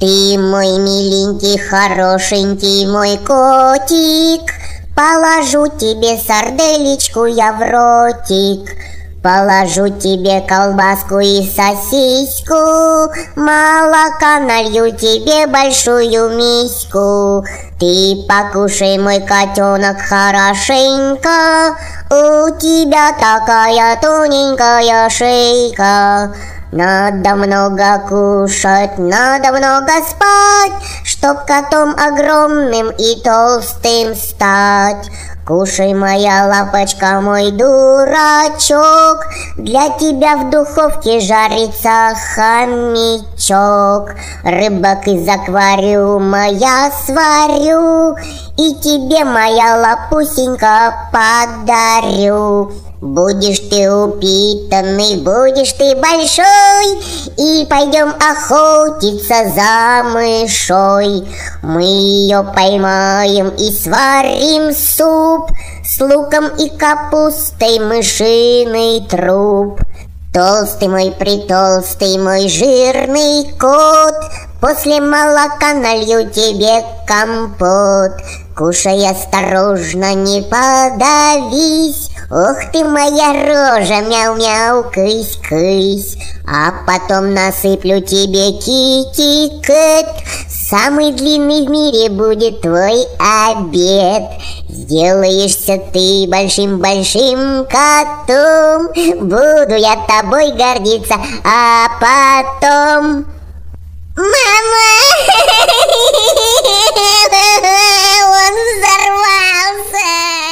Ты мой миленький, хорошенький мой котик, положу тебе сарделечку я в ротик, положу тебе колбаску и сосиску, молока налью тебе большую миську. Ты покушай, мой котенок, хорошенько, у тебя такая тоненькая шейка. Надо много кушать, надо много спать, чтоб котом огромным и толстым стать. Кушай, моя лапочка, мой дурачок, для тебя в духовке жарится хомячок. Рыбок из аквариума я сварю и тебе, моя лапусенька, подарю. Будешь ты упитанный, будешь ты большой, и пойдем охотиться за мышой. Мы ее поймаем и сварим суп с луком и капустой, мышиный труп. Толстый мой, притолстый мой жирный кот, после молока налью тебе компот. Кушай осторожно, не подавись, ох ты моя рожа, мяу-мяу, кысь-кысь. А потом насыплю тебе китикет, самый длинный в мире будет твой обед. Сделаешься ты большим-большим котом, буду я тобой гордиться, а потом... Мама! Он взорвался!